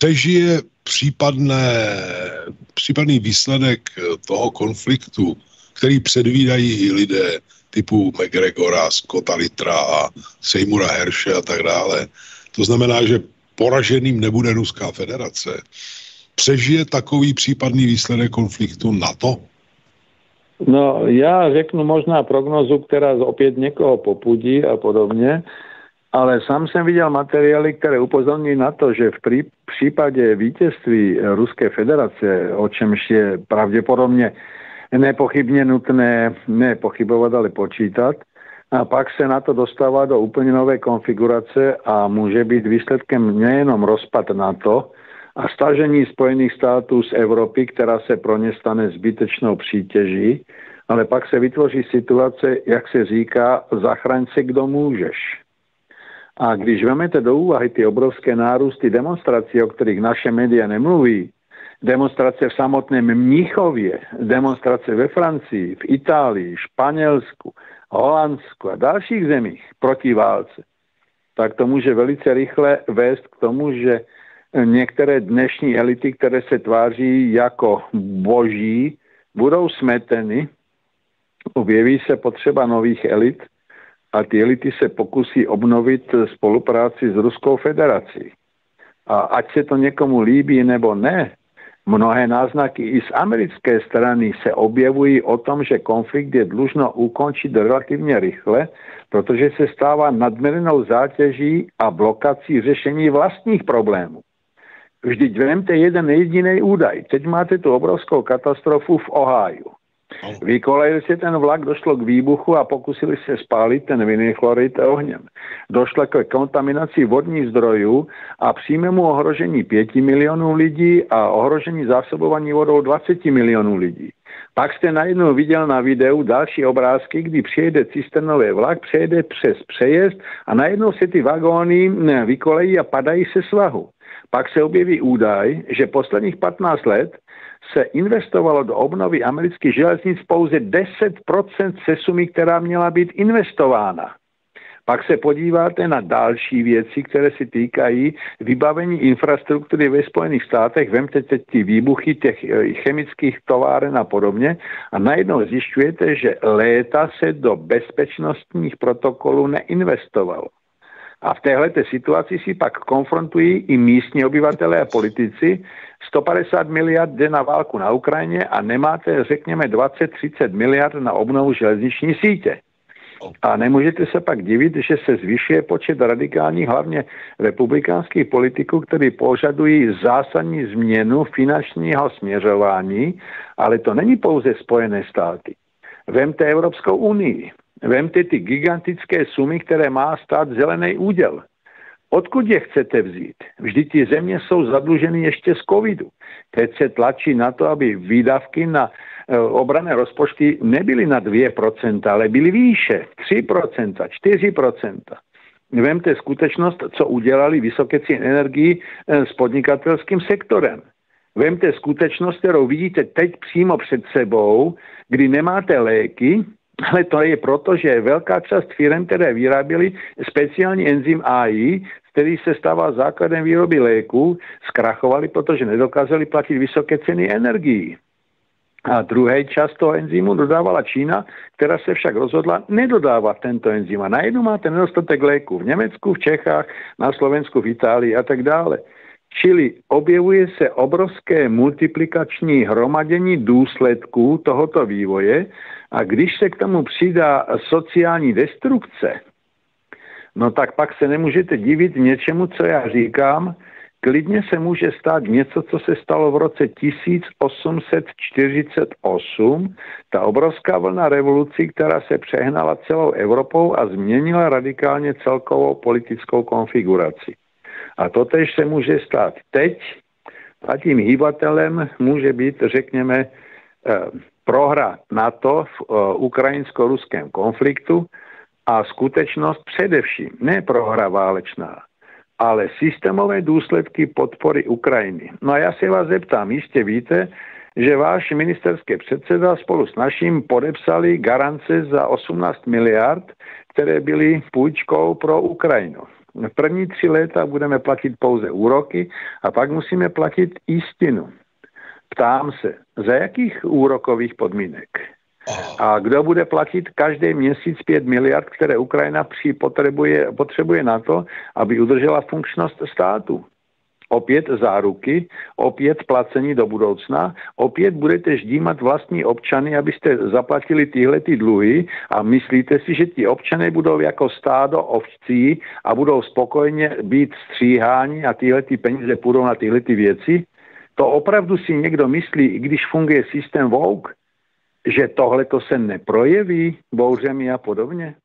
přežije případný výsledek toho konfliktu, který předvídají i lidé typu McGregora, Scotta Littera a Seymoura Hershe a tak dále. To znamená, že poraženým nebude Ruská federace. Přežije takový případný výsledek konfliktu NATO? No, ja řeknu možná prognozu, která opět někoho popudí a podobně, ale sám jsem viděl materiály, které upozorňují na to, že v případě vítězství Ruské federace, o čemž je pravděpodobně nepochybně nutné nepochybovat, ale počítat, a pak se na to dostává do úplně nové konfigurace a může být výsledkem nejenom rozpad NATO a stažení Spojených států z Evropy, která se pro ně stane zbytečnou přítěží, ale pak se vytvoří situace, jak se říká, zachraň se, kdo můžeš. A když vezmete do úvahy ty obrovské nárůsty demonstrací, o kterých naše média nemluví, demonstrace v samotném Mnichově, demonstrace ve Francii, v Itálii, Španělsku, Holandsku a dalších zemích proti válce, tak to může velice rychle vést k tomu, že některé dnešní elity, které se tváří jako boží, budou smeteny, objeví se potřeba nových elit a ty elity se pokusí obnovit spolupráci s Ruskou federací. A ať se to někomu líbí nebo ne, mnohé náznaky i z americké strany se objevují o tom, že konflikt je dlužno ukončit relativně rychle, protože se stává nadměrnou zátěží a blokací řešení vlastních problémů. Vždyť vemte jeden jediný údaj. Teď máte tu obrovskou katastrofu v Ohiu. Vykolejil se ten vlak, došlo k výbuchu a pokusili se spálit ten vinylchlorid ohněm. Došlo k kontaminaci vodních zdrojů a přímému ohrožení 5 milionů lidí a ohrožení zásobování vodou 20 milionů lidí. Pak jste najednou viděl na videu další obrázky, kdy přijede cisternový vlak, přejede přes přejezd a najednou se ty vagóny vykolejí a padají se svahu. Pak se objeví údaj, že posledních 15 let se investovalo do obnovy amerických železnic pouze 10% se sumy, která měla být investována. Pak se podíváte na další věci, které se týkají vybavení infrastruktury ve Spojených státech. Vemte teď ty výbuchy těch chemických továren a podobně a najednou zjišťujete, že léta se do bezpečnostních protokolů neinvestovalo. A v téhleté situaci si pak konfrontují i místní obyvatelé a politici. 150 miliard jde na válku na Ukrajině a nemáte, řekněme, 20-30 miliard na obnovu železniční sítě. A nemůžete se pak divit, že se zvyšuje počet radikálních, hlavně republikánských politiků, kteří požadují zásadní změnu finančního směřování, ale to není pouze Spojené státy. Vemte Evropskou unii. Vemte ty gigantické sumy, které má stát zelený úděl. Odkud je chcete vzít? Vždyť ty země jsou zadluženy ještě z covidu. Teď se tlačí na to, aby výdavky na obranné rozpočty nebyly na 2%, ale byly výše. 3%, 4%. Vemte skutečnost, co udělali vysoké ceny energií s podnikatelským sektorem. Vemte skutečnost, kterou vidíte teď přímo před sebou, kdy nemáte léky, ale to je proto, že velká část firm, které vyráběly speciální enzym AI, který se stával základem výroby léků, zkrachovali, protože nedokázali platit vysoké ceny energií. A druhý část toho enzymu dodávala Čína, která se však rozhodla nedodávat tento enzym. A najednou máte nedostatek léků v Německu, v Čechách, na Slovensku, v Itálii a tak dále. Čili objevuje se obrovské multiplikační hromadění důsledků tohoto vývoje a když se k tomu přidá sociální destrukce, no tak pak se nemůžete divit něčemu, co já říkám. Klidně se může stát něco, co se stalo v roce 1848, ta obrovská vlna revolucí, která se přehnala celou Evropou a změnila radikálně celkovou politickou konfiguraci. A totéž se může stát teď a tím hýbatelem může být, řekněme, prohra NATO v ukrajinsko-ruském konfliktu a skutečnost především, ne prohra válečná, ale systémové důsledky podpory Ukrajiny. No a já se vás zeptám, jistě víte, že váš ministerský předseda spolu s naším podepsali garance za 18 miliard, které byly půjčkou pro Ukrajinu. V první 3 léta budeme platit pouze úroky a pak musíme platit jistinu. Ptám se, za jakých úrokových podmínek? A kdo bude platit každý měsíc 5 miliard, které Ukrajina potřebuje na to, aby udržela funkčnost státu? Opět záruky, opět placení do budoucna, opět budete ždímat vlastní občany, abyste zaplatili tyhle dluhy a myslíte si, že ti občané budou jako stádo ovcí a budou spokojně být stříháni a tyhle peníze půjdou na tyhle věci? To opravdu si někdo myslí, i když funguje systém woke, že tohle to se neprojeví bouřemi a podobně?